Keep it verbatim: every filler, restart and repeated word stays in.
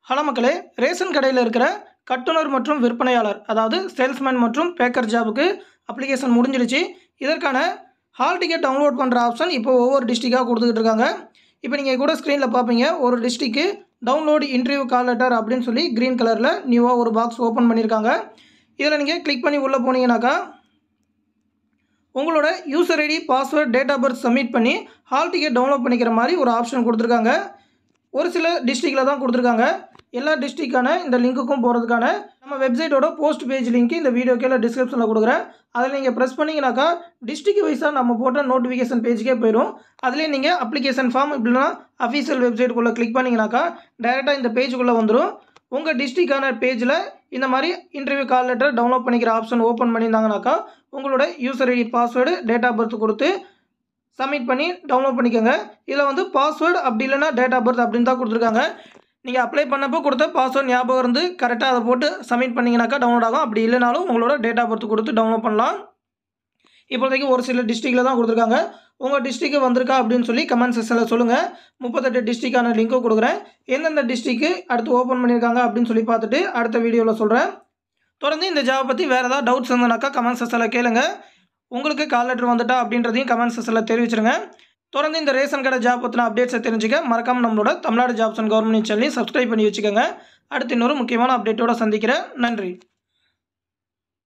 Hello மக்களே, ration கடையில் இருக்கிற கட்டுனர் மற்றும் விற்பனையாளர், அதாவது சேல்ஸ்மேன் மற்றும் பேக்கர் ஜாபுக்கு அப்ளிகேஷன் முடிஞ்சிடுச்சு. இதற்கான ஹால் டிக்கெட் டவுன்லோட் பண்ணுற ஆப்ஷன் இப்போ ஒவ்வொரு டிஸ்ட்ரிக்டாக கொடுத்துக்கிட்டு இருக்காங்க. இப்போ நீங்கள் கூட ஸ்க்ரீனில் பார்ப்பீங்க, ஒரு டிஸ்ட்ரிக்கு டவுன்லோடு இன்டர்வியூ கால் லெட்டர் அப்படின்னு சொல்லி க்ரீன் கலரில் நியூவாக ஒரு பாக்ஸ் ஓப்பன் பண்ணியிருக்காங்க. இதில் நீங்கள் கிளிக் பண்ணி உள்ளே போனீங்கன்னாக்கா உங்களோட user ID, password, date of birth submit பண்ணி ஹால் டிக்கெட் டவுன்லோட் பண்ணிக்கிற மாதிரி ஒரு ஆப்ஷன் கொடுத்துருக்காங்க. ஒரு சில டிஸ்ட்ரிக்டில் தான் கொடுத்துருக்காங்க. எல்லா டிஸ்ட்ரிக்டான இந்த லிங்க்குக்கும் போகிறதுக்கான நம்ம வெப்சைட்டோட போஸ்ட் பேஜ் லிங்க் இந்த வீடியோ கீழே டிஸ்கிரிப்ஷனில் கொடுக்குறேன். அதில் நீங்கள் ப்ரெஸ் பண்ணிங்கனாக்கா டிஸ்ட்ரிக்ட் வைஸாக நம்ம போட்ட நோட்டிஃபிகேஷன் பேஜுக்கே போயிடும். அதிலே நீங்கள் அப்ளிகேஷன் ஃபார்ம் இப்படின்னா அஃபீஷியல் வெப்சைட்டுக்குள்ளே கிளிக் பண்ணிங்கனாக்கா டைரெக்டாக இந்த பேஜுக்குள்ளே வந்துடும். உங்கள் டிஸ்ட்ரிக்டான பேஜில் இந்த மாதிரி இன்டர்வியூ கால் லெட்டர் டவுன்லோட் பண்ணிக்கிற ஆப்ஷன் ஓப்பன் பண்ணியிருந்தாங்கனாக்கா உங்களோட user ID, password, date of birth கொடுத்து சப்மிட் பண்ணி டவுன்லோட் பண்ணிக்கோங்க. இதில் வந்து பாஸ்வேர்டு அப்படி இல்லைன்னா டேட் ஆஃப் பர்த் அப்படின்னு தான் கொடுத்துருக்காங்க. நீங்கள் அப்ளை பண்ணப்போ கொடுத்த பாஸ்வேர்ட் ஞாபகம் இருந்து கரெக்டாக அதை போட்டு சப்மிட் பண்ணிங்கனாக்கா டவுன்லோட் ஆகும். அப்படி இல்லைனாலும் உங்களோட டேட் ஆஃப் பர்த் கொடுத்து டவுன்லோட் பண்ணலாம். இப்போதைக்கு ஒரு சில டிஸ்ட்ரிக்டில் தான் கொடுத்துருக்காங்க. உங்கள் டிஸ்ட்ரிக்கு வந்திருக்கா அப்படின்னு சொல்லி கமெண்ட் செக்ஷனில் சொல்லுங்கள். முப்பத்தெட்டு டிஸ்ட்ரிக்டான லிங்க்கும் கொடுக்குறேன். எந்தெந்த டிஸ்ட்ரிக்கு அடுத்து ஓப்பன் பண்ணியிருக்காங்க அப்படின்னு சொல்லி பார்த்துட்டு அடுத்த வீடியோவில் சொல்கிறேன். தொடர்ந்து இந்த ஜாபை பற்றி வேறு ஏதாவது டவுட்ஸ் இருந்தனாக்கா கமெண்ட் செக்ஷனில் கேளுங்க. உங்களுக்கு கால் லெட்டர் வந்துட்டா அப்படின்றதையும் கமெண்ட் செக்ஷனில் தெரிவிச்சிருங்க. தொடர்ந்து இந்த ரேஷன் கடை ஜாப் பற்றின அப்டேட்ஸை தெரிஞ்சுக்க மறக்காமல் நம்மளோட தமிழ்நாடு ஜாப்ஸ் அண்ட் கவர்மெண்ட் சேனலையும் சப்ஸ்கிரைப் பண்ணி வச்சுக்கோங்க. அடுத்து இன்னொரு முக்கியமான அப்டேட்டோடு சந்திக்கிறேன். நன்றி.